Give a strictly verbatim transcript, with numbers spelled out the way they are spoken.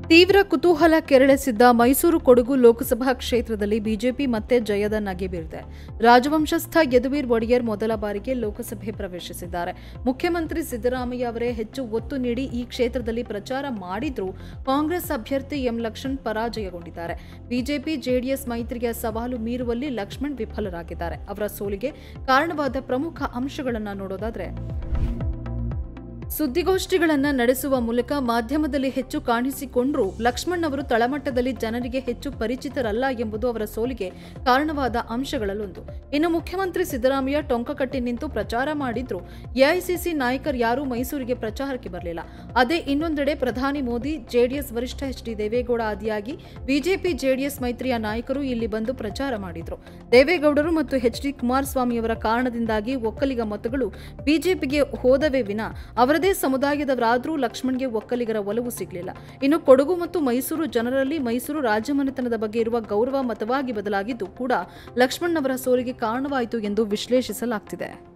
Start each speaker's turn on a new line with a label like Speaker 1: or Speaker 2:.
Speaker 1: ತೀವ್ರ ಕುತೂಹಲ ಕೆರಳಿಸಿದ್ದ ಮೈಸೂರು ಕೊಡಗು ಲೋಕಸಭಾ ಕ್ಷೇತ್ರದಲ್ಲಿ ಬಿಜೆಪಿ ಮತ್ತೆ ಜಯದ ನಗೆ ಬೀರಿದೆ. ರಾಜವಂಶಸ್ಥ ಯದುವೀರ್ ಒಡೆಯರ್ ಮೊದಲ ಬಾರಿಗೆ ಲೋಕಸಭೆ ಪ್ರವೇಶಿಸಿದ್ದಾರೆ. ಮುಖ್ಯಮಂತ್ರಿ ಸಿದ್ದರಾಮಯ್ಯ ಅವರೇ ಹೆಚ್ಚು ಒತ್ತು ನೀಡಿ ಈ ಕ್ಷೇತ್ರದಲ್ಲಿ ಪ್ರಚಾರ ಮಾಡಿದ್ರೂ ಕಾಂಗ್ರೆಸ್ ಅಭ್ಯರ್ಥಿ ಎಂ ಲಕ್ಷ್ಮಣ್ ಪರಾಜಯಗೊಂಡಿದ್ದಾರೆ. ಬಿಜೆಪಿ ಜೆಡಿಎಸ್ ಮೈತ್ರಿಯ ಸವಾಲು ಮೀರುವಲ್ಲಿ ಲಕ್ಷ್ಮಣ್ ವಿಫಲರಾಗಿದ್ದಾರೆ. ಅವರ ಸೋಲಿಗೆ ಕಾರಣವಾದ ಪ್ರಮುಖ ಅಂಶಗಳನ್ನು ನೋಡೋದಾದ್ರೆ, ಸುದ್ದಿಗೋಷ್ಠಿಗಳನ್ನು ನಡೆಸುವ ಮೂಲಕ ಮಾಧ್ಯಮದಲ್ಲಿ ಹೆಚ್ಚು ಕಾಣಿಸಿಕೊಂಡರೂ ಲಕ್ಷ್ಮಣ್ ಅವರು ತಳಮಟ್ಟದಲ್ಲಿ ಜನರಿಗೆ ಹೆಚ್ಚು ಪರಿಚಿತರಲ್ಲ ಎಂಬುದು ಅವರ ಸೋಲಿಗೆ ಕಾರಣವಾದ ಅಂಶಗಳಲ್ಲೊಂದು. ಇನ್ನು ಮುಖ್ಯಮಂತ್ರಿ ಸಿದ್ದರಾಮಯ್ಯ ಟೊಂಕಕಟ್ಟಿ ನಿಂತು ಪ್ರಚಾರ ಮಾಡಿದ್ರು ಎಐಸಿಸಿ ನಾಯಕರು ಯಾರೂ ಮೈಸೂರಿಗೆ ಪ್ರಚಾರಕ್ಕೆ ಬರಲಿಲ್ಲ. ಅದೇ ಇನ್ನೊಂದೆಡೆ ಪ್ರಧಾನಿ ಮೋದಿ, ಜೆಡಿಎಸ್ ವರಿಷ್ಠ ಎಚ್ ಡಿ ದೇವೇಗೌಡ ಆದಿಯಾಗಿ ಬಿಜೆಪಿ ಜೆಡಿಎಸ್ ಮೈತ್ರಿಯ ನಾಯಕರು ಇಲ್ಲಿ ಬಂದು ಪ್ರಚಾರ ಮಾಡಿದ್ರು. ದೇವೇಗೌಡರು ಮತ್ತು ಎಚ್ ಡಿ ಕುಮಾರಸ್ವಾಮಿಯವರ ಕಾರಣದಿಂದಾಗಿ ಒಕ್ಕಲಿಗ ಮತಗಳು ಬಿಜೆಪಿಗೆ ಹೋದವೇ ವಿನ ಅವರ ಸಮುದಾಯದವರಾದರೂ ಲಕ್ಷ್ಮಣ್ಗೆ ಒಕ್ಕಲಿಗರ ಒಲವು ಸಿಗಲಿಲ್ಲ. ಇನ್ನು ಕೊಡಗು ಮತ್ತು ಮೈಸೂರು ಜನರಲ್ಲಿ ಮೈಸೂರು ರಾಜಮನೆತನದ ಬಗ್ಗೆ ಇರುವ ಗೌರವ ಮತವಾಗಿ ಬದಲಾಗಿದ್ದು ಕೂಡ ಲಕ್ಷ್ಮಣ್ ಅವರ ಸೋಲಿಗೆ ಕಾರಣವಾಯಿತು ಎಂದು ವಿಶ್ಲೇಷಿಸಲಾಗುತ್ತಿದೆ.